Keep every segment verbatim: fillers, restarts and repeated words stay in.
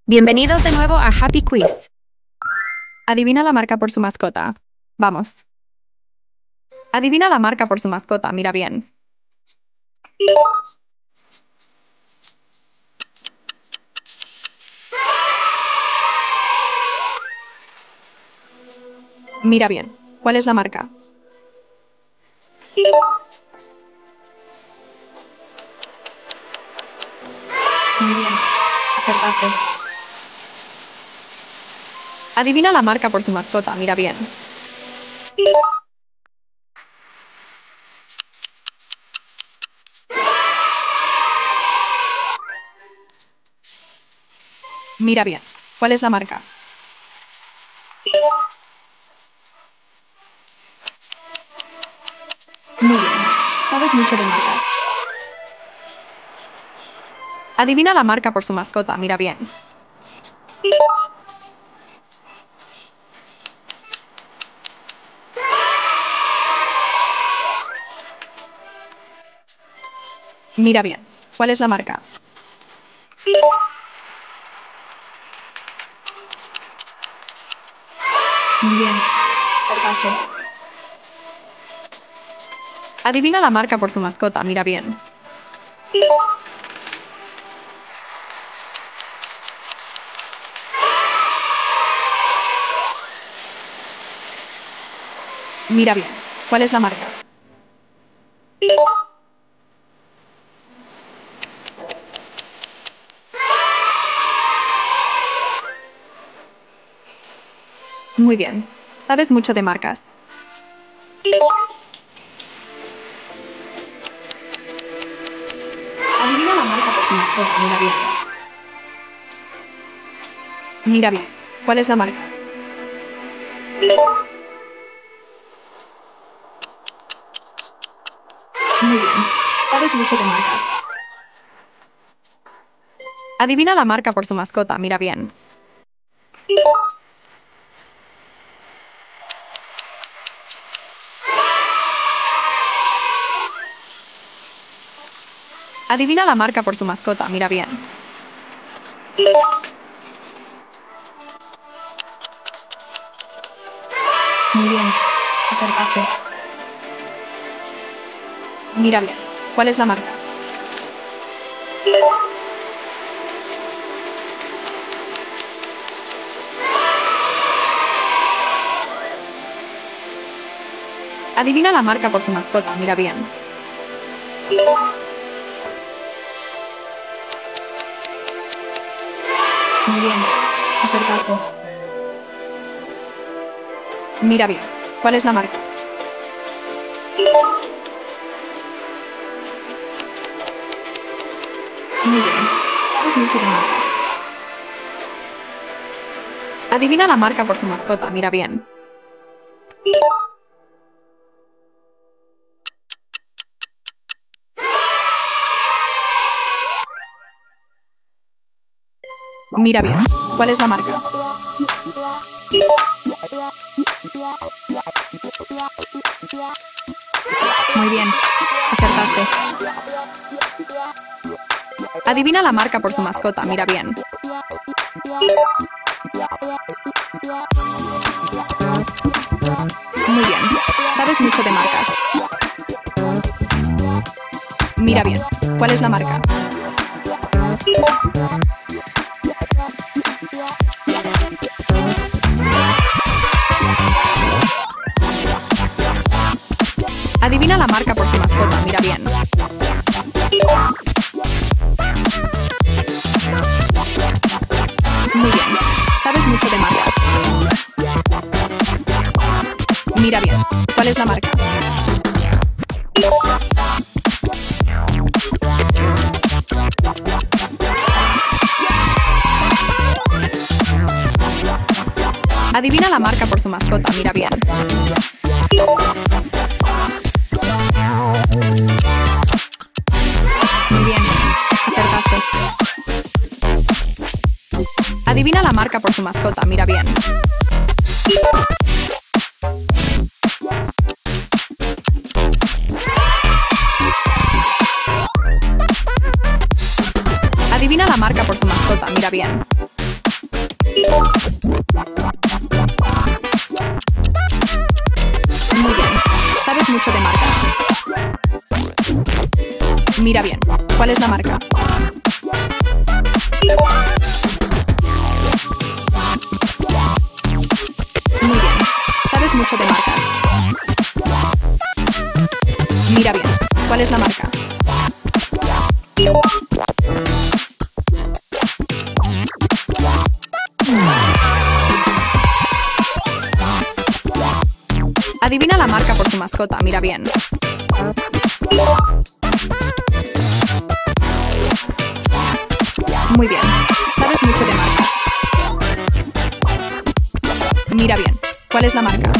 Bienvenidos de nuevo a Happy Quiz. Adivina la marca por su mascota. Vamos. Adivina la marca por su mascota, mira bien. Mira bien. ¿Cuál es la marca? Muy bien. Acertaste. Adivina la marca por su mascota, mira bien. Mira bien. ¿Cuál es la marca? Muy bien. Sabes mucho de marcas. Adivina la marca por su mascota, mira bien. Mira bien. ¿Cuál es la marca? Muy bien. Acertaste. Adivina la marca por su mascota, mira bien. Mira bien. ¿Cuál es la marca? Muy bien. Sabes mucho de marcas. Adivina la marca por su mascota, mira bien. Mira bien. ¿Cuál es la marca? Muy bien. Sabes mucho de marcas. Adivina la marca por su mascota, mira bien. Adivina la marca por su mascota, mira bien. Muy bien. Acertaste. Mira bien. ¿Cuál es la marca? Adivina la marca por su mascota, mira bien. Muy bien. Acertaste. Mira bien. ¿Cuál es la marca? Muy bien. Sabes mucho de marcas. Adivina la marca por su mascota, mira bien. Mira bien. ¿Cuál es la marca? Muy bien. Acertaste. Adivina la marca por su mascota, mira bien. Muy bien. Sabes mucho de marcas. Mira bien. ¿Cuál es la marca? Adivina la marca por su mascota, mira bien. Muy bien. Sabes mucho de marcas. Mira bien. ¿Cuál es la marca? Adivina la marca por su mascota, mira bien. Muy bien. Acertaste. Adivina la marca por su mascota, mira bien. Adivina la marca por su mascota, mira bien. Muy bien. Sabes mucho de marcas. Mira bien. ¿Cuál es la marca? Muy bien. Sabes mucho de marcas. Mira bien. ¿Cuál es la marca? Adivina la marca por su mascota. Mira bien. Muy bien. Sabes mucho de marcas. Mira bien. ¿Cuál es la marca?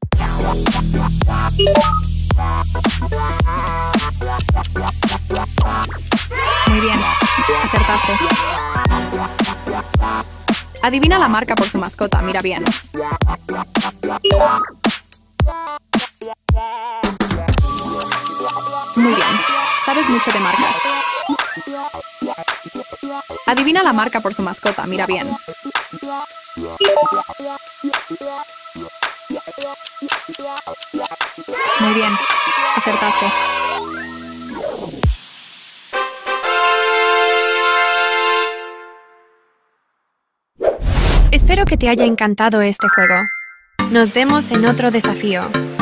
Muy bien. Acertaste. Adivina la marca por su mascota. Mira bien. Muy bien. Sabes mucho de marcas. Adivina la marca por su mascota. Mira bien. Muy bien. Acertaste. Espero que te haya encantado este juego. Nos vemos en otro desafío.